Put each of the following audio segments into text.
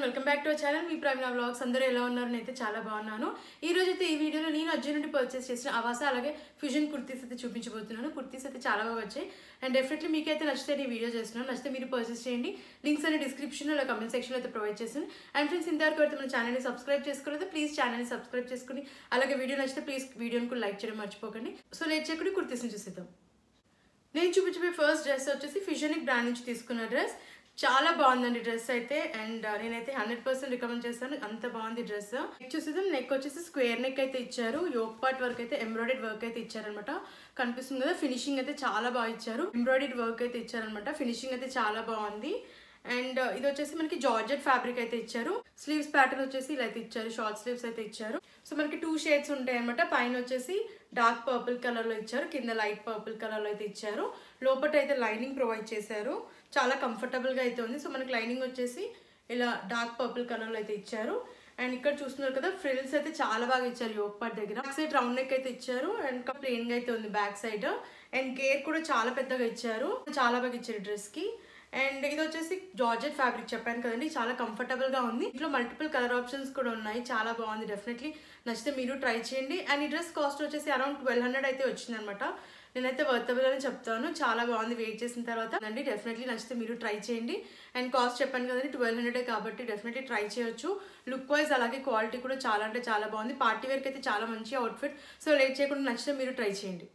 Welcome back to our channel మీ Praveena vlogs. అందరూ ఎలా ఉన్నారు? నేనైతే చాలా బాగున్నాను. ఈ రోజు అయితే ఈ వీడియోలో నేను అర్జున్ నుండి పర్చేస్ చేసిన అవాసా అలాగే ఫ్యూజన్ కుర్తీస్ అయితే చూపించబోతున్నాను. కుర్తీస్ అయితే చాలా బాగా వచ్చాయి అండ్ డెఫినెట్లీ మీకైతే నచ్చితే ఈ వీడియో చేస్తున్నాను. నచ్చితే మీరు పర్చేస్ చేయండి. లింక్స్ అనే డిస్క్రిప్షన్లో అలా కమెంట్ సెక్షన్లో అయితే ప్రొవైడ్ చేస్తాను. అండ్ ఫ్రెండ్స్, ఇంతవరకు అయితే మన ఛానల్ని సబ్స్క్రైబ్ చేసుకోలేదు, ప్లీజ్ ఛానల్ని సబ్స్క్రైబ్ చేసుకుని అలాగే వీడియో నచ్చితే ప్లీజ్ వీడియోని కూడా లైక్ చేయడం మర్చిపోకండి. సో లేట్ చేయకుండా కుర్తీస్ని చూసేద్దాం. నేను చూపించే ఫస్ట్ డ్రెస్ వచ్చేసి ఫిషనిక్ బ్రాండ్ నుంచి తీసుకున్న డ్రెస్. చాలా బాగుందండి డ్రెస్ అయితే అండ్ నేనైతే 100% రికమెండ్ చేస్తాను. అంత బాగుంది డ్రెస్. నెక్ చూసేద్దాం. నెక్ వచ్చేసి స్క్వేర్ నెక్ అయితే ఇచ్చారు. యోక్ పార్ట్ వర్క్ అయితే ఎంబ్రాయిడరీ వర్క్ అయితే ఇచ్చారనమాట. కనిపిస్తుంది కదా, ఫినిషింగ్ అయితే చాలా బాగా ఇచ్చారు. ఎంబ్రాయిడరీ వర్క్ అయితే ఇచ్చారనమాట. ఫినిషింగ్ అయితే చాలా బాగుంది. అండ్ ఇది వచ్చేసి మనకి జార్జెట్ ఫ్యాబ్రిక్ అయితే ఇచ్చారు. స్లీవ్స్ ప్యాటర్న్ వచ్చేసి ఇలా అయితే ఇచ్చారు. షార్ట్ స్లీవ్స్ అయితే ఇచ్చారు. సో మనకి 2 షేడ్స్ ఉంటాయి అనమాట. పైన వచ్చేసి డార్క్ పర్పుల్ కలర్ లో ఇచ్చారు, కింద లైట్ పర్పుల్ కలర్ లో అయితే ఇచ్చారు. లోపల అయితే లైనింగ్ ప్రొవైడ్ చేశారు. చాలా కంఫర్టబుల్ గా అయితే ఉంది. సో మనకి లైనింగ్ వచ్చేసి ఇలా డార్క్ పర్పుల్ కలర్ లో అయితే ఇచ్చారు. అండ్ ఇక్కడ చూస్తున్నారు కదా, ఫ్రిల్స్ అయితే చాలా బాగా ఇచ్చారు యోక్ పార్ట్ దగ్గర. బ్యాక్ సైడ్ రౌండ్ నెక్ అయితే ఇచ్చారు అండ్ ప్లెయిన్ గా అయితే ఉంది బ్యాక్ సైడ్. అండ్ గేర్ కూడా చాలా పెద్దగా ఇచ్చారు. చాలా బాగా ఇచ్చారు డ్రెస్ కి. అండ్ ఇది వచ్చేసి జార్జెట్ ఫ్యాబ్రిక్ చెప్పాను కదండి, చాలా కంఫర్టబుల్ గా ఉంది. ఇంట్లో మల్టిపుల్ కలర్ ఆప్షన్స్ కూడా ఉన్నాయి. చాలా బాగుంది. డెఫినెట్లీ నచ్చితే మీరు ట్రై చేయండి. అండ్ ఈ డ్రెస్ కాస్ట్ వచ్చేసి అరౌండ్ 1200 అయితే వచ్చింది అనమాట. నేనైతే వర్తబుల్ అని చెప్తాను. చాలా బాగుంది. వెయిట్ చేసిన తర్వాత అండి డెఫినెట్లీ నచ్చితే మీరు ట్రై చేయండి. అండ్ కాస్ట్ చెప్పాను కదండి 1200 కాబట్టి డెఫినెట్లీ ట్రై చేయొచ్చు. లుక్ వైజ్ అలాగే క్వాలిటీ కూడా చాలా అంటే చాలా బాగుంది. పార్టీ వేర్కి అయితే చాలా మంచి అవుట్ఫిట్. సో లేట్ చేయకుండా నచ్చితే మీరు ట్రై చేయండి.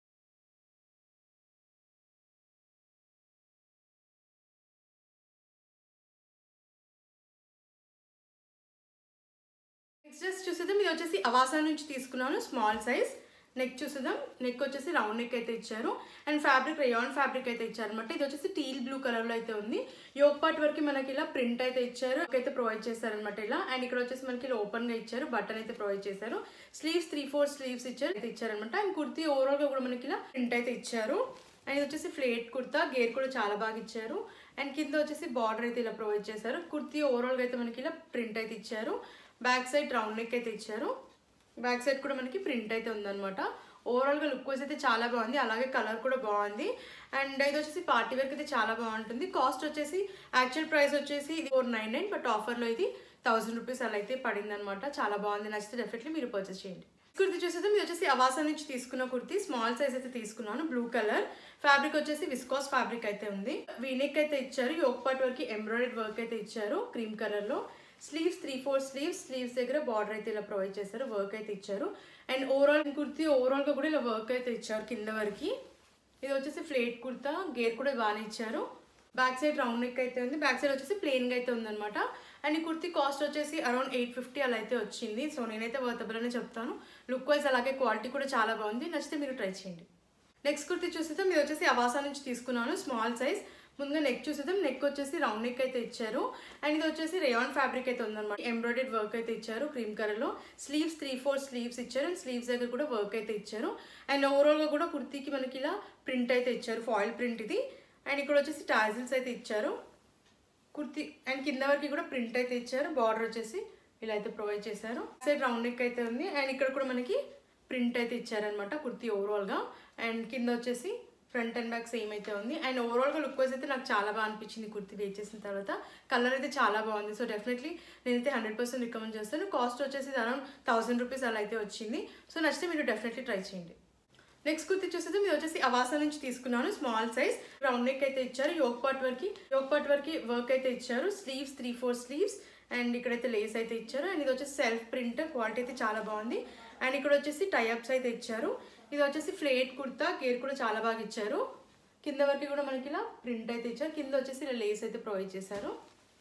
నెక్స్ట్ డ్రెస్ చూసేద్దాం. ఇది వచ్చేసి అవాసా నుంచి తీసుకున్నాను, స్మాల్ సైజ్. నెక్ చూసేద్దాం. నెక్ వచ్చేసి రౌండ్ నెక్ అయితే ఇచ్చారు అండ్ ఫ్యాబ్రిక్ రేయాన్ ఫ్యాబ్రిక్ అయితే ఇచ్చారు అనమాట. ఇది వచ్చేసి టీల్ బ్లూ కలర్ లో అయితే ఉంది. యోక్ పార్ట్ వరకు మనకి ఇలా ప్రింట్ అయితే ఇచ్చారు, అయితే ప్రొవైడ్ చేశారనమాట ఇలా. అండ్ ఇక్కడ వచ్చేసి మనకి ఇలా ఓపెన్ గా ఇచ్చారు, బటన్ అయితే ప్రొవైడ్ చేశారు. స్లీవ్స్ 3/4 స్లీవ్స్ ఇచ్చారనమాట. అండ్ కుర్తీ ఓవరాల్ గా కూడా మనకి ఇలా ప్రింట్ అయితే ఇచ్చారు. అండ్ ఇది వచ్చేసి ఫ్లేట్ కుర్తా. గేర్ కూడా చాలా బాగా ఇచ్చారు. అండ్ కింద వచ్చేసి బార్డర్ అయితే ఇలా ప్రొవైడ్ చేశారు. కుర్తీ ఓవరాల్ గా అయితే మనకి ఇలా ప్రింట్ అయితే ఇచ్చారు. బ్యాక్ సైడ్ రౌండ్ నెక్ అయితే ఇచ్చారు. బ్యాక్ సైడ్ కూడా మనకి ప్రింట్ అయితే ఉందన్నమాట. ఓవరాల్గా లుక్ వైజ్ అయితే చాలా బాగుంది. అలాగే కలర్ కూడా బాగుంది. అండ్ ఇది వచ్చేసి పార్టీ వేర్కి అయితే చాలా బాగుంటుంది. కాస్ట్ వచ్చేసి యాక్చువల్ ప్రైస్ వచ్చేసి ఇది 499, బట్ ఆఫర్లో ఇది 1000 రూపీస్ అలా అయితే పడింది అనమాట. చాలా బాగుంది. నచ్చితే డెఫినెట్లీ మీరు పర్చేస్ చేయండి. కుర్తీ చూసేది ఇది వచ్చేసి అవాసా నుంచి తీసుకున్న కుర్తీ. స్మాల్ సైజ్ అయితే తీసుకున్నాను. బ్లూ కలర్ ఫ్యాబ్రిక్ వచ్చేసి విస్కాస్ ఫ్యాబ్రిక్ అయితే ఉంది. వీనెక్ అయితే ఇచ్చారు. యోక్ పార్ట్ వరకు ఎంబ్రాయిడరీ వర్క్ అయితే ఇచ్చారు క్రీమ్ కలర్ లో. స్లీవ్స్ 3/4 స్లీవ్స్ దగ్గర బార్డర్ అయితే ఇలా ప్రొవైడ్ చేశారు. వర్క్ అయితే ఇచ్చారు. అండ్ ఓవరాల్ కుర్తీ ఓవరాల్ గా కూడా ఇలా వర్క్ అయితే ఇచ్చారు కింద వరకు. ఇది వచ్చేసి ఫ్లేట్ కుర్తా. గేర్ కూడా బాగానే ఇచ్చారు. బ్యాక్ సైడ్ రౌండ్ నెక్ అయితే ఉంది. బ్యాక్ సైడ్ వచ్చేసి ప్లెయిన్ గా అయితే ఉందన్నమాట. అండ్ ఈ కుర్తీ కాస్ట్ వచ్చేసి అరౌండ్ 850 అలా అయితే వచ్చింది. సో నేనైతే వర్తబుల్ అనే చెప్తాను. లుక్ వైజ్ అలాగే క్వాలిటీ కూడా చాలా బాగుంది. నచ్చితే మీరు ట్రై చేయండి. నెక్స్ట్ కుర్తీ చూసేద్దాం. ఇది వచ్చేసి అవాసా నుంచి తీసుకున్నాను, స్మాల్ సైజ్. ముందుగా నెక్ చూసేద్దాం. నెక్ వచ్చేసి రౌండ్ నెక్ అయితే ఇచ్చారు. అండ్ ఇది వచ్చేసి రేయాన్ ఫ్యాబ్రిక్ అయితే ఉందన్నమాట. ఎంబ్రాయిడరీ వర్క్ అయితే ఇచ్చారు క్రీమ్ కలర్ లో. స్లీవ్స్ 3/4 స్లీవ్స్ ఇచ్చారు. అండ్ స్లీవ్స్ దగ్గర కూడా వర్క్ అయితే ఇచ్చారు. అండ్ ఓవరాల్ గా కూడా కుర్తీకి మనకి ఇలా ప్రింట్ అయితే ఇచ్చారు, ఫాయిల్ ప్రింట్ ఇది. అండ్ ఇక్కడ వచ్చేసి టాజిల్స్ అయితే ఇచ్చారు కుర్తీ. అండ్ కింద వరకు కూడా ప్రింట్ అయితే ఇచ్చారు. బార్డర్ వచ్చేసి ఇలా అయితే ప్రొవైడ్ చేశారు. సైడ్ రౌండ్ నెక్ అయితే ఉంది. అండ్ ఇక్కడ కూడా మనకి ప్రింట్ అయితే ఇచ్చారనమాట కుర్తీ ఓవరాల్ గా. అండ్ కింద వచ్చేసి ఫ్రంట్ అండ్ బ్యాక్ సేమ్ అయితే ఉంది. అండ్ ఓవరాల్గా లుక్ వైజ్ అయితే నాకు చాలా బాగా అనిపించింది కుర్తీ వేర్ చేసిన తర్వాత. కలర్ అయితే చాలా బాగుంది. సో డెఫినెట్లీ నేనైతే 100% రికమెండ్ చేస్తాను. కాస్ట్ వచ్చేసి అరౌండ్ 1000 రూపీస్ అలా అయితే వచ్చింది. సో నచ్చితే మీరు డెఫినెట్లీ ట్రై చేయండి. నెక్స్ట్ కుర్తీ చూసేది మీరు వచ్చేసి అవాసా నుంచి తీసుకున్నాను, స్మాల్ సైజ్. రౌండ్ నెక్ అయితే ఇచ్చారు. యోక్ పార్ట్ వరకు వర్క్ అయితే ఇచ్చారు. Sleeves 3/4 sleeves. అండ్ ఇక్కడైతే లేస్ అయితే ఇచ్చారు. అండ్ ఇది వచ్చేసి సెల్ఫ్ ప్రింట్. క్వాలిటీ అయితే చాలా బాగుంది. అండ్ ఇక్కడ వచ్చేసి టైఅప్స్ అయితే ఇచ్చారు. ఇది వచ్చేసి ఫ్లేట్ కుర్తా. గేర్ కూడా చాలా బాగా ఇచ్చారు. కింద వరకు కూడా మనకి ఇలా ప్రింట్ అయితే ఇచ్చారు. కింద వచ్చేసి ఇలా లేస్ అయితే ప్రొవైడ్ చేశారు.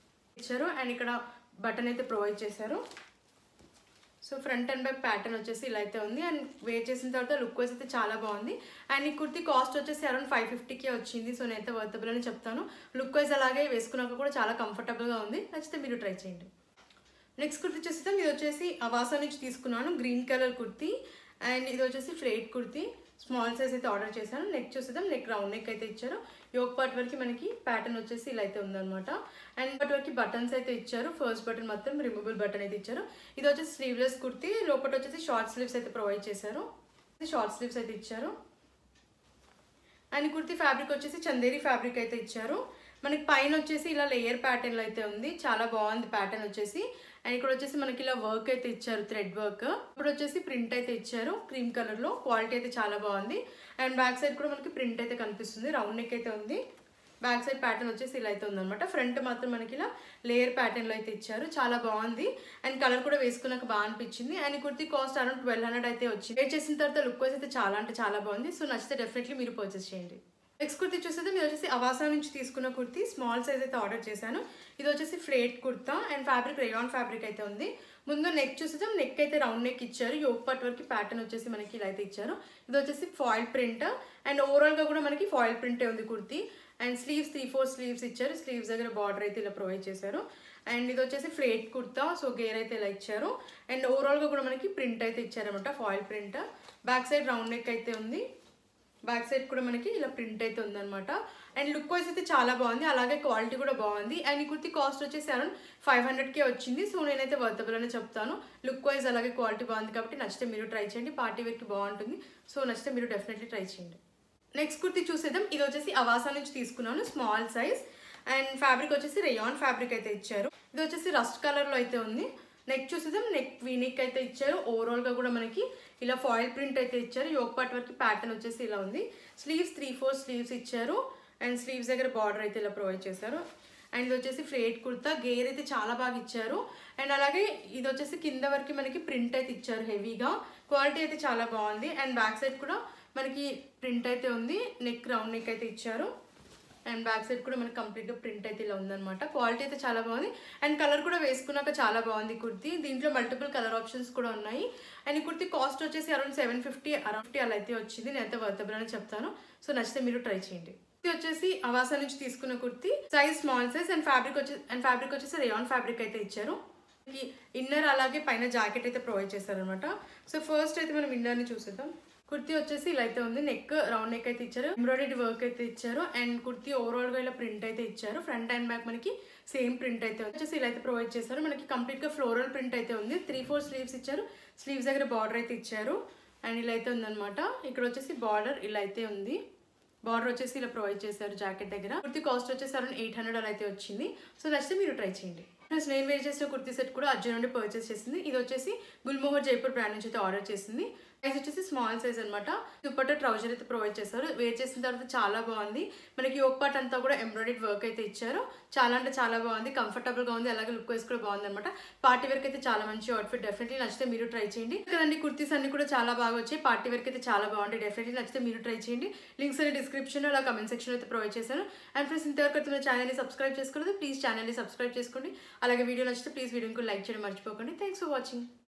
అండ్ ఇక్కడ బటన్ అయితే ప్రొవైడ్ చేశారు. So front and back pattern వచ్చేసి ఇలా అయితే ఉంది. అండ్ వేర్ చేసిన తర్వాత లుక్ వైజ్ అయితే చాలా బాగుంది. అండ్ ఈ కుర్తీ కాస్ట్ వచ్చేసి అరౌండ్ 550కే వచ్చింది. సో నేనైతే వర్తబుల్ అని చెప్తాను. లుక్ వైజ్ అలాగే వేసుకున్నాక కూడా చాలా కంఫర్టబుల్గా ఉంది. నచ్చితే మీరు ట్రై చేయండి. నెక్స్ట్ కుర్తీ చూసేద్దాం. ఇది వచ్చేసి అవాసా నుంచి తీసుకున్నాను, గ్రీన్ కలర్ కుర్తీ. అండ్ ఇది వచ్చేసి ఫ్లేట్ కుర్తీ. స్మాల్ సైజ్ అయితే ఆర్డర్ చేశాను. నెక్ చూసేద్దాం. నెక్ రౌండ్ నెక్ అయితే ఇచ్చారు. యోక్ పార్ట్ వరకు మనకి ప్యాటర్న్ వచ్చేసి ఇలా అయితే ఉందన్నమాట. అండ్ పార్ట్ వరకు బటన్స్ అయితే ఇచ్చారు. ఫస్ట్ బటన్ మొత్తం రిమూవబుల్ బటన్ అయితే ఇచ్చారు. ఇది వచ్చేసి స్లీవ్లెస్ కుర్తీ. లోపల వచ్చేసి షార్ట్ స్లీవ్స్ అయితే ప్రొవైడ్ చేశారు. షార్ట్ స్లీవ్స్ అయితే ఇచ్చారు. అండ్ కుర్తీ ఫ్యాబ్రిక్ వచ్చేసి చందేరి ఫ్యాబ్రిక్ అయితే ఇచ్చారు. మనకి పైన వచ్చేసి ఇలా లేయర్ ప్యాటర్న్లో అయితే ఉంది, చాలా బాగుంది ప్యాటర్న్ వచ్చేసి. అండ్ ఇక్కడ వచ్చేసి మనకి ఇలా వర్క్ అయితే ఇచ్చారు, థ్రెడ్ వర్క్. ఇప్పుడు వచ్చేసి ప్రింట్ అయితే ఇచ్చారు క్రీమ్ కలర్లో, క్వాలిటీ అయితే చాలా బాగుంది. అండ్ బ్యాక్ సైడ్ కూడా మనకి ప్రింట్ అయితే కనిపిస్తుంది, రౌండ్ నెక్ అయితే ఉంది. బ్యాక్ సైడ్ ప్యాటర్న్ వచ్చేసి ఇలా అయితే ఉందన్నమాట. ఫ్రంట్ మాత్రం మనకి ఇలా లేయర్ ప్యాటర్న్లో అయితే ఇచ్చారు, చాలా బాగుంది. అండ్ కలర్ కూడా వేసుకున్నాక బాగా అనిపించింది. అండ్ కుర్తీ కాస్ట్ అరౌండ్ 1200 అయితే వచ్చింది. వేర్ చేసిన తర్వాత లుక్ వైజ్ అయితే చాలా అంటే చాలా బాగుంది. సో నచ్చితే డెఫినెట్లీ మీరు పర్చేస్ చేయండి. నెక్స్ట్ కుర్తీ చూస్తే మీరు వచ్చేసి అవాసా నుంచి తీసుకున్న కుర్తీ స్మాల్ సైజ్ అయితే ఆర్డర్ చేశాను. ఇది వచ్చేసి flared kurta and fabric rayon fabric అయితే ఉంది. ముందు నెక్ చూస్తే నెక్ అయితే రౌండ్ నెక్ ఇచ్చారు, యోక్ పార్ట్ వరకు ప్యాటర్న్ వచ్చేసి మనకి ఇలా అయితే ఇచ్చారు. ఇది వచ్చేసి ఫాయిల్ ప్రింట్ అండ్ ఓవరాల్గా కూడా మనకి ఫాయిల్ ప్రింటే ఉంది కుర్తీ. అండ్ స్లీవ్స్ 3/4 స్లీవ్స్ ఇచ్చారు, స్లీవ్స్ దగ్గర బార్డర్ అయితే ఇలా ప్రొవైడ్ చేశారు. అండ్ ఇది వచ్చేసి ఫ్లేట్ కుర్తా, సో గేర్ అయితే ఇలా ఇచ్చారు. అండ్ ఓవరాల్గా కూడా మనకి ప్రింట్ అయితే ఇచ్చారనమాట, foil print. Back side round neck అయితే ఉంది, బ్యాక్ సైడ్ కూడా మనకి ఇలా ప్రింట్ అయితే ఉందన్నమాట. అండ్ లుక్ వైజ్ అయితే చాలా బాగుంది, అలాగే క్వాలిటీ కూడా బాగుంది. అండ్ ఈ కుర్తీ కాస్ట్ వచ్చేసి అరౌండ్ 500కే వచ్చింది. సో నేనైతే వర్తబుల్ అని చెప్తాను. లుక్ వైజ్ అలాగే క్వాలిటీ బాగుంది కాబట్టి నచ్చితే మీరు ట్రై చేయండి, పార్టీ వేర్కి బాగుంటుంది. సో నచ్చితే మీరు డెఫినెట్లీ ట్రై చేయండి. నెక్స్ట్ కుర్తీ చూసేద్దాం. ఇది వచ్చేసి అవాసా నుంచి తీసుకున్నాను, స్మాల్ సైజ్. అండ్ ఫ్యాబ్రిక్ వచ్చేసి రేయాన్ ఫ్యాబ్రిక్ అయితే ఇచ్చారు. ఇది వచ్చేసి రస్ట్ కలర్లో అయితే ఉంది. నెక్ చూసేద్దాం, నెక్ వీనెక్ అయితే ఇచ్చారు. ఓవరాల్గా కూడా మనకి ఇలా ఫాయిల్ ప్రింట్ అయితే ఇచ్చారు, యోక్ పార్ట్ వరకు ప్యాటర్న్ వచ్చేసి ఇలా ఉంది. స్లీవ్స్ 3/4 స్లీవ్స్ ఇచ్చారు. అండ్ స్లీవ్స్ దగ్గర బార్డర్ అయితే ఇలా ప్రొవైడ్ చేశారు. అండ్ ఇది వచ్చేసి ఫ్లేట్ కుర్తా, గేర్ అయితే చాలా బాగా ఇచ్చారు. అండ్ అలాగే ఇది వచ్చేసి కింద వరకు మనకి ప్రింట్ అయితే ఇచ్చారు హెవీగా, క్వాలిటీ అయితే చాలా బాగుంది. అండ్ బ్యాక్ సైడ్ కూడా మనకి ప్రింట్ అయితే ఉంది, నెక్ రౌండ్ నెక్ అయితే ఇచ్చారు. అండ్ బ్యాక్ సైడ్ కూడా మనకి కంప్లీట్గా ప్రింట్ అయితే ఇలా ఉందన్నమాట. క్వాలిటీ అయితే చాలా బాగుంది. అండ్ కలర్ కూడా వేసుకున్నాక చాలా బాగుంది కుర్తీ. దీంట్లో మల్టిపుల్ కలర్ ఆప్షన్స్ కూడా ఉన్నాయి. అండ్ ఈ కుర్తీ కాస్ట్ వచ్చేసి అరౌండ్ 750 అలా అయితే వచ్చింది. నేనైతే వర్తబుల్ అని చెప్తాను. సో నచ్చితే మీరు ట్రై చేయండి. ఇది వచ్చేసి అవాసా నుంచి తీసుకున్న kurti, size small size. And fabric వచ్చేసి రేయాన్ ఫ్యాబ్రిక్ అయితే ఇచ్చారు. ఇన్నర్ అలాగే పైన జాకెట్ అయితే ప్రొవైడ్ చేశారనమాట. సో ఫస్ట్ అయితే మనం ఇన్నర్ని చూసేద్దాం. కుర్తీ వచ్చేసి ఇలా అయితే ఉంది, నెక్ రౌండ్ నెక్ అయితే ఇచ్చారు, ఎంబ్రాయిడరీ వర్క్ అయితే ఇచ్చారు. అండ్ కుర్తీ ఓవరాల్గా ఇలా ప్రింట్ అయితే ఇచ్చారు. ఫ్రంట్ అండ్ బ్యాక్ మనకి సేమ్ ప్రింట్ అయితే వచ్చేసి ఇలా అయితే ప్రొవైడ్ చేశారు. మనకి కంప్లీట్గా ఫ్లోరల్ ప్రింట్ అయితే ఉంది. 3/4 స్లీవ్స్ ఇచ్చారు, స్లీవ్స్ దగ్గర బార్డర్ అయితే ఇచ్చారు. అండ్ ఇలా అయితే ఉందన్నమాట. ఇక్కడ వచ్చేసి బార్డర్ ఇలా అయితే ఉంది, బార్డర్ వచ్చేసి ఇలా ప్రొవైడ్ చేశారు జాకెట్ దగ్గర. కుర్తీ కాస్ట్ వచ్చేసి అరౌండ్ 800 అలా అయితే వచ్చింది. సో నచ్చితే మీరు ట్రై చేయండి. ప్లస్ నేను వేర్ చేసిన కుర్తీ సెట్ కూడా అర్జున్ నుండి పర్చేస్ చేసింది. ఇది వచ్చేసి గుల్మోహర్ జైపూర్ బ్రాండ్ నుంచి అయితే ఆర్డర్ చేసింది. సైజ్ వచ్చేసి స్మాల్ సైజ్ అనమాట. దుపట్టా ట్రౌజర్ అయితే ప్రొవైడ్ చేస్తారు. వేర్ చేసిన తర్వాత చాలా బాగుంది. మనకి యోక్ పార్ట్ అంతా కూడా ఎంబ్రాయిడరీ వర్క్ అయితే ఇచ్చారు. చాలా అంటే చాలా బాగుంది, కంఫర్టబుల్గా ఉంది, అలాగే లుక్ వైజ్ కూడా బాగుంది అనమాట. పార్టీ వేర్కి అయితే చాలా మంచి అవుట్ఫిట్, డెఫినెట్లీ నచ్చితే మీరు ట్రై చేయండి. కదండి కుర్తీస్ అన్ని కూడా చాలా బాగా వచ్చాయి, పార్టీ వేర్కి అయితే చాలా బాగుంటాయి. డెఫినెట్లీ నచ్చితే మీరు ట్రై చేయండి. లింక్స్ అన్ని డిస్క్రిప్షన్లో అలా కమెంట్ సెక్షన్ అయితే ప్రొవైడ్ చేశాను. అండ్ ఫ్రెండ్స్, ఇంతవరకు నా ఛానల్ని సబ్స్క్రైబ్ చేసుకోలేదు, ప్లీజ్ ఛానల్ని సబ్స్క్రైబ్ చేసుకోండి. అలాగే వీడియో నచ్చితే ప్లీజ్ వీడియోకి లైక్ చేయడం మర్చిపోకండి. Thanks for watching.